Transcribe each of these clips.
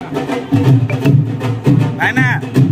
भाईना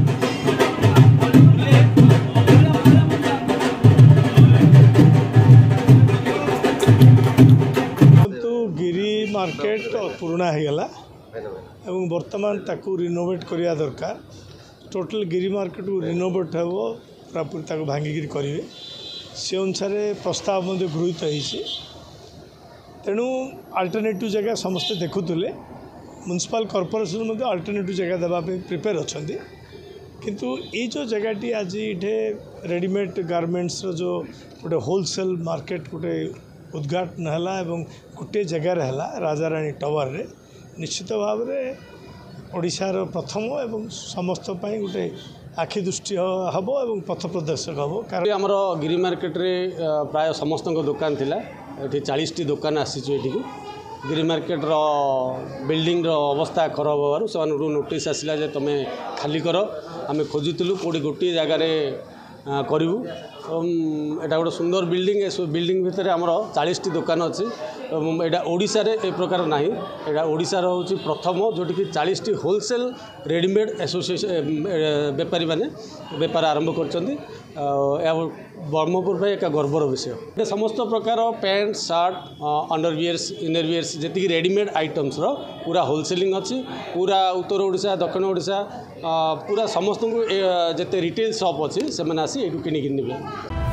गिरी market पुराना होगला एवं वर्तमान ताकू रिनोवेट करिया दरकार टोटल गिरी मार्केट को रिनोवेट हे पूरा पूरी भांगिकी करेंगे से अनुसार प्रस्ताव गृहीत होती तेणु अल्टरनेटिव जगह समस्ते देखुले म्युनिसिपल कॉर्पोरेशन अल्टरनेटिव जगह देवाई प्रिपेयर अच्छा किंतु ये जो जगहटी आज ये रेडीमेड गारमेंट्स जो गोटे होलसेल मार्केट गोटे उद्घाटन है गोटे जगार है राजाराणी टावर रे निश्चित भाव में ओडिशार प्रथम एवं समस्त गोटे आखि दृष्टि हम और पथ प्रदर्शक हम कारण आमर गिरी मार्केट रे प्राय समस्त दुकान थिला ये 40 टी दुकान आसी गिरी मार्केट रो बिल्डिंग रो अवस्था खराब होवार से नोटिस आसला जे तुम खाली कर आम खोजुलु कौटी गोटे जगार करूँ एटा गोटे सुंदर बिल्डिंग बिल्डिंग भितर आमर 40 टी दुकान अच्छी एटा ओडिशा रे ए प्रकार नाही एटा ओडिशा रो होची प्रथम जोटी कि 40 टी होलसेल रेडीमेड एसोसिएशन बेपारी माने बेपार आरंभ करछंती ब्रह्मपुर एक गर्वर विषय समस्त प्रकार पैंट सर्ट अंडरवियर्स इनरवियर्स जी रेडीमेड आइटम्स रो पूरा होलसेलिंग अच्छी पूरा उत्तर ओडिशा दक्षिण ओडिशा पूरा समस्त को जिते रिटेल शॉप अच्छी से आसी ये किनिक